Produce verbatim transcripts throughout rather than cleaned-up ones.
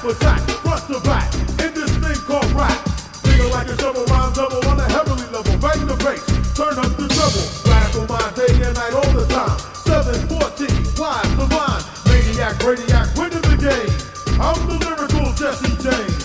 attack, front to back, in this thing called rap. Feel like a shovel, rhyme double on a heavenly level. Bang the bass, turn up the treble. Radical mind day and night all the time. seven fourteen, wise, divine, maniac, radiac, winning the game. I'm the lyrical Jesse James.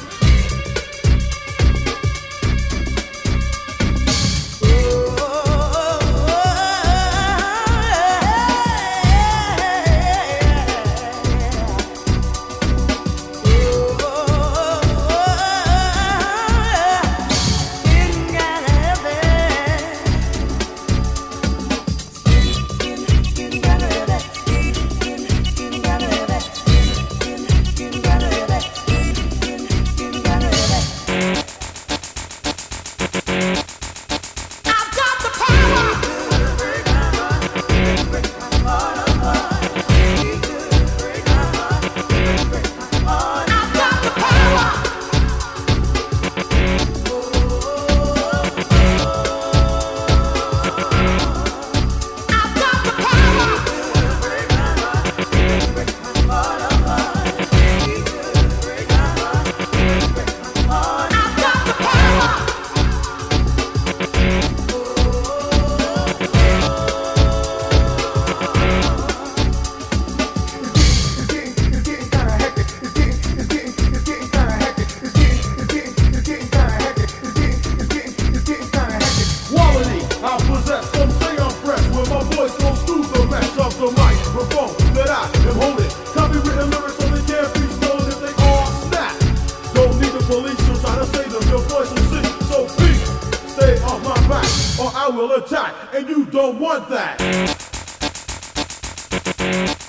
I will attack, and you don't want that.